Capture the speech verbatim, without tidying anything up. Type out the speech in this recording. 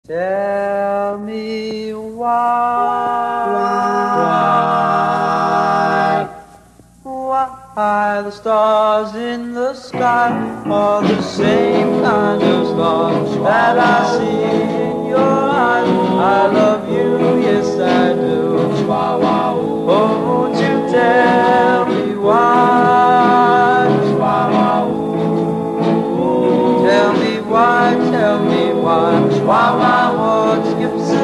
Tell me why, why, why the stars in the sky are the same kind of stars that I see in your eyes. I love you, yes I do. Won't you tell me why? Tell me why, tell me why, why my heart skips